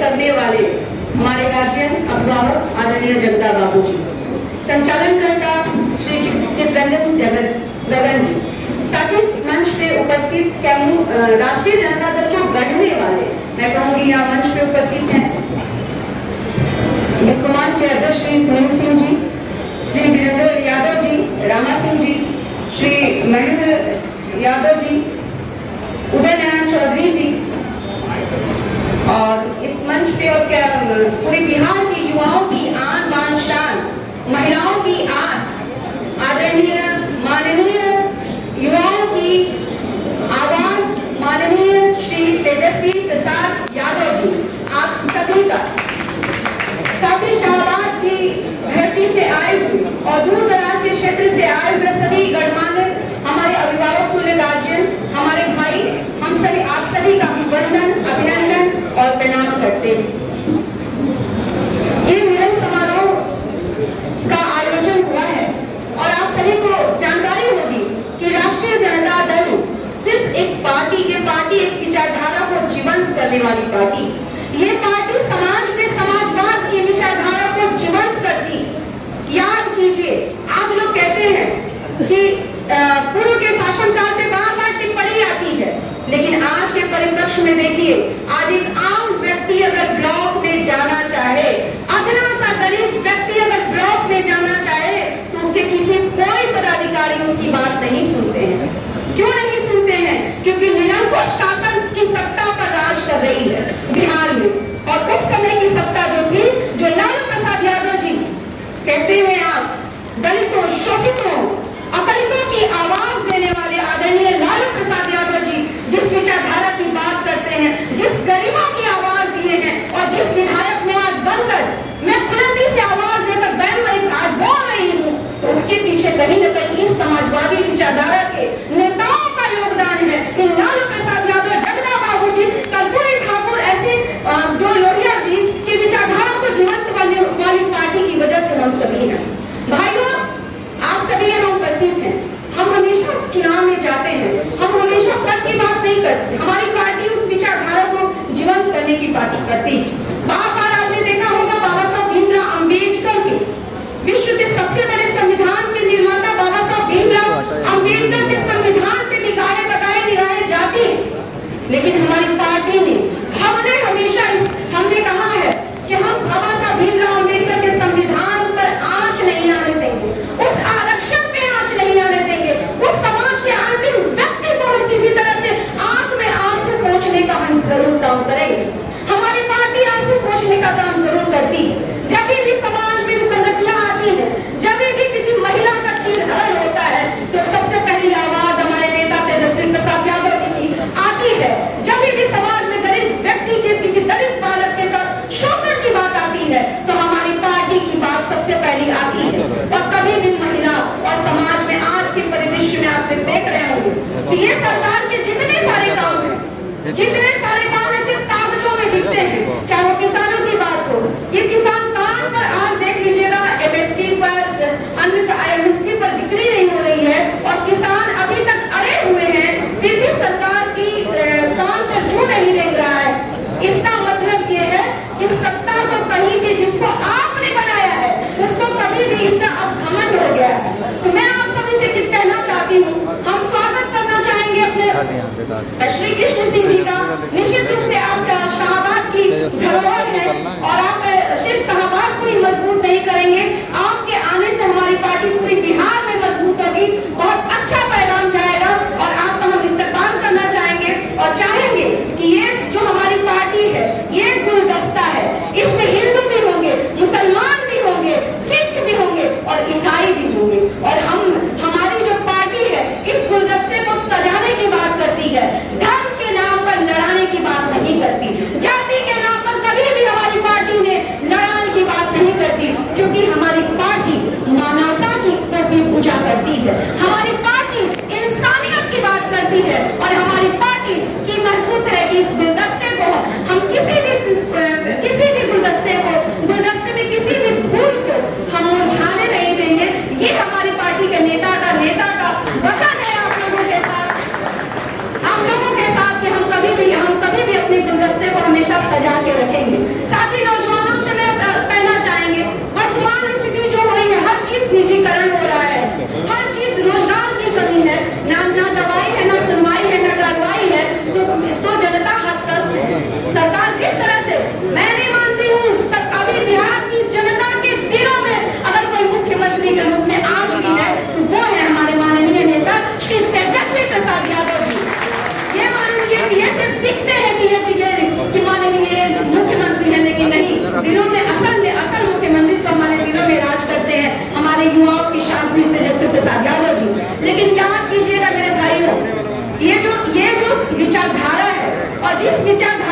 करने वाले हमारे गार्जियन अभिभावक आदरणीय जगदा बाबू जी, संचालनकर्ता श्री चित्ररंजन गगन जी, साथ ही मंच पे उपस्थित राष्ट्रीय जनता दल को गढ़ने वाले, मैं कहूंगी यहाँ मंच पे उपस्थित हैं इस कमान के अध्यक्ष श्री सुनील सिंह जी, श्री वीरेंद्र यादव जी, रामा सिंह जी, श्री महेंद्र यादव जी, उदय नारायण चौधरी जी, और इस मंच पे और क्या पूरे बिहार के युवाओं की आन बान शान, महिलाओं की आस, आदरणीय माननीय युवाओं की आवाज माननीय श्री तेजस्वी प्रसाद यादव जी, आप सभी का, साथ ही शाहबाद की धरती से आए हुए और दूर दराज के क्षेत्र से आए हुए सभी गणमान्य हमारे अभिभावक, पूरे गार्जियन, हमारे भाई, हम सभी, आप सभी का हम वंदन, अभिनंदन और प्रणाम करते हैं। ये मिलन समारोह का आयोजन हुआ है और आप सभी को जानकारी होगी कि राष्ट्रीय जनता दल सिर्फ एक पार्टी, ये पार्टी एक विचारधारा को जीवंत करने वाली पार्टी, ये पार्टी समाज में समाजवाद की विचारधारा को जीवंत करती। याद कीजिए, आज लोग कहते हैं कि पूर्व के शासनकाल में बार-बार टिप्पणी आती है, लेकिन आज के परिप्रेक्ष्य में देखिए, आज एक आम व्यक्ति अगर ब्लॉक में जाना चाहे, अदना सा गरीब व्यक्ति अगर ब्लॉक में जाना चाहे, तो उसके किसी कोई पदाधिकारी उसकी बात नहीं सुनते हैं। क्यों नहीं सुनते हैं? क्योंकि निरंकुश शासन की सत्ता पर राज कर रही है बिहार में, और उस समय की सत्ता जो थी, जो लालू प्रसाद यादव जी कहते हैं, आप दलितों, शोषितों, अदलितों की आवाज देने वाले आदरणीय लालू प्रसाद यादव जी जिस विचारधारा की बात करते हैं, जिस गरीबों की आवाज दिए हैं, और जिस विधायक में आज बनकर मैं बुलंदी से आवाज देकर बैन आज बोल रही हूँ, तो उसके पीछे कहीं न कहीं इस समाजवादी विचारधारा के नेताओं का योगदान है। कि लालू प्रसाद यादव, जगदा बाबू जी, कर्पूरी ठाकुर, ऐसे जो लोहिया जी की विचारधारा को जीवंत करने वाली पार्टी की वजह से हम सभी हैं। भाइयों, आप सभी यहाँ उपस्थित हैं, हम हमेशा चुनाव में जाते हैं, हम हमेशा पद की बात नहीं करते, हमारी पार्टी उस विचारधारा को जीवंत करने की बात करती है। बार-बार आपने देखा होगा, बाबा साहब भीमराव अम्बेडकर के, विश्व के सबसे बड़े संविधान के निर्माता बाबा साहब भीमराव अम्बेडकर के संविधान पे भी गाए बगाए निगाहे जाती है, लेकिन हमारी पार्टी ने, हमने कहा है कि हम बाबा साहब भीमराव अम्बेडकर के संविधान पर आंच नहीं आने देंगे, उस आरक्षण पे आंच नहीं आने देंगे, उस समाज के अंतिम व्यक्ति को हम किसी तरह से आंख में आंसू पोंछने का हम जरूर काम करेंगे। हमारी पार्टी आंसू पोंछने का काम जरूर करती है। जब भी समाज में विसंगतियां आती है, जब भी किसी महिला का चीरहरण होता है, तो सबसे पहली आवाज हमारे नेता तेजस्वी प्रसाद यादव की आती है। जब भी समाज में गरीब व्यक्ति के, किसी दलित बालक के साथ शोषण की बात आती है, तो हमारी पार्टी की बात सबसे पहली आती है। और कभी भी महिला और समाज में आज के परिदृश्य में आप देख रहे होंगे कि ये सरकार के जितने सारे काम हैं, जितने सारे काम है सिर्फ कागजों में दिखते हैं। चाहे वो किसानों की बात हो, ये किसान कान पर आज देख लीजिएगा, एमएसपी पर, एमएसपी पर बिक्री नहीं हो रही है, और किसान अभी तक अड़े हुए हैं, फिर भी सरकार की कान पर जू नहीं देख रहा है। इसका मतलब ये है कि सत्ता को कहीं भी, जिसको आपने बनाया है, उसको कभी भी इसका अब घमंड हो गया है। तो मैं आप सभी से कहना चाहती हूँ, हम स्वागत करना चाहेंगे अपने श्री कृष्ण सिंह जी का। निश्चित रूप से आप शाहबाद की धरोहर है, और आप सिर्फ शाहबाद को ही मजबूत नहीं करेंगे, आपके आने से हमारी पार्टी पूरी बिहार में मजबूत होगी, बहुत अच्छा पैगाम जाएगा, और आपका हम इस्तेमाल करना चाहेंगे और चाहेंगे कि ये जो हमारी पार्टी है, ये गुलदस्ता है, इसमें हिंदू भी होंगे, मुसलमान भी होंगे, सिख भी होंगे और ईसाई भी होंगे, और हमारी जो पार्टी है इस गुलदस्ते को सजाने की बात करती है, धर्म के नाम पर लड़ाने की बात नहीं करती, जाति के नाम पर कभी भी हमारी पार्टी ने लड़ाने की बात नहीं करती, क्योंकि हमारी पार्टी मानवता की भी पूजा करती है, हमारी पार्टी इंसानियत की बात करती है, और हमारी पार्टी की मजबूत है कि इस गुलदस्ते को हम किसी भी गुलदस्ते में किसी भी फूल को हम मुरझाने नहीं देंगे। ये हमारी पार्टी के नेता का वचन है आप लोगों के साथ कि हम कभी भी अपने गुलदस्ते को हमेशा सजा के रखेंगे। और जिस विचारधारा